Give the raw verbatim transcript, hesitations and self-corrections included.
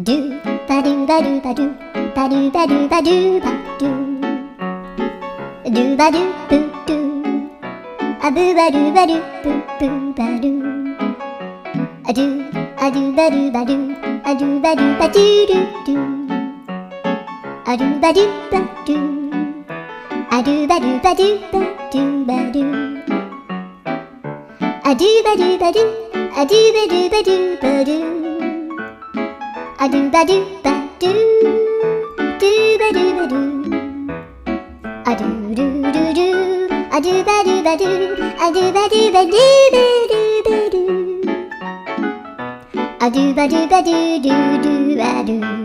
do ba do ba do ba do ba do ba do ba do ba do do ba do boo do a boo ba do ba do boo boo ba do a do a do ba do ba do a do ba do ba do do do a do ba do ba do a do ba do ba do ba do ba do a do ba do ba do a do ba do ba do ba do a do ba do ba do do ba do ba do a do do do do a do ba do ba do a do ba do ba do ba do ba do a do ba do ba do do do ba do.